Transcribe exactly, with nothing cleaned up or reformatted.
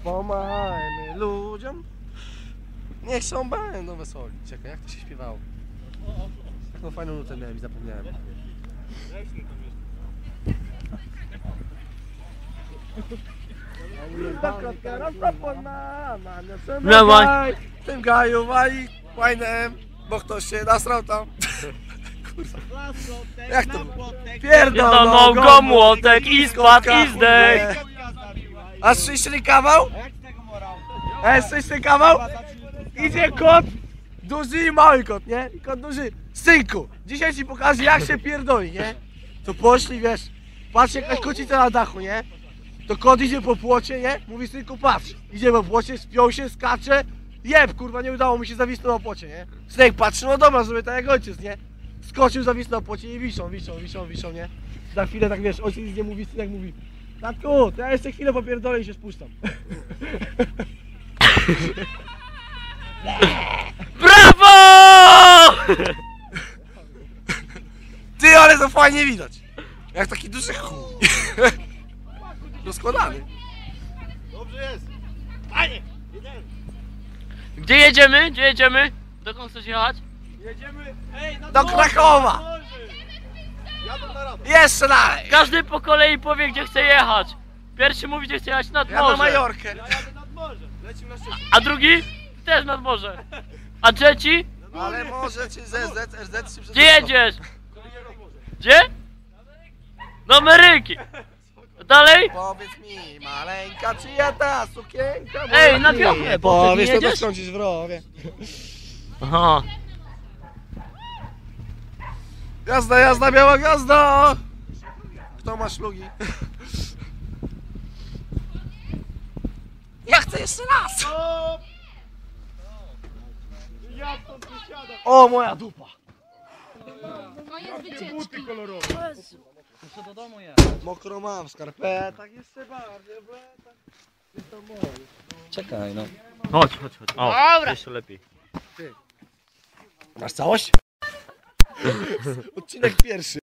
Pomachajmy ludziom. Niech są będą wesoli. Czekaj, jak to się śpiewało? Taką fajną nutę miałem i zapomniałem. Dawaj. W tym gaju wali łajnem, bo ktoś się nasrał tam. Kurwa. Jak to było? Pierdolą go młotek i spadł i zdech. A słyszeli kawał? A słyszeli kawał? Idzie kot, duży i mały kot, nie? I kot duży, synku, dzisiaj ci pokażę jak się pierdoli, nie? To poszli, wiesz, patrz jakaś kocica na dachu, nie? To kot idzie po płocie, nie? Mówi synku patrz, idzie po płocie, spiął się, skacze. Jeb, kurwa, nie udało mi się zawisnąć na płocie, nie? Synek patrzy, no dobra, zrobię tak jak ojciec, nie? Skoczył, zawisnął na płocie i wiszą, wiszą, wiszą, wiszą, nie? Za chwilę tak wiesz, ojciec nic nie mówi, synek mówi: tatku, to ja jeszcze chwilę popierdolę i się spuszczam. Brawo! Ty, ale to fajnie widać. Jak taki duży chuj. Rozkładany. Dobrze jest. Panie, jedziemy. Gdzie jedziemy? Gdzie jedziemy? Dokąd chcesz jechać? Jedziemy. Ej, na Do Krakowa. Jadę na radę. Jeszcze dalej. Każdy po kolei powie, gdzie chce jechać. Pierwszy mówi, gdzie chce jechać nad Ja na morze. Majorkę. Ja jadę nad morze. Lecimy na szczyt. A drugi? Też nad morze. A trzeci? Ale może czy Z Z, R Z czy przez... Gdzie jedziesz? Gdzie? Do Ameryki. Dalej? Powiedz mi, maleńka, czyja ta sukienka? Ej, na wiosnę, bo ty nie Powiedz, to jedziesz? skończysz w rowie. Aha. Jazda, jazda, biała gwiazda! Kto ma szlugi? Ja chcę jeszcze raz! Stop! Ja stąd wysiadam. O, moja dupa! Koniec wycieczki. Buty kolorowe. Muszę do domu jechać. Mokro mam w skarpetach, jeszcze bardziej w letach. Jest to moje. Czekaj, no. Chodź, chodź, chodź. O, Dobra. jeszcze lepiej. Masz całość? Odcinek pierwszy.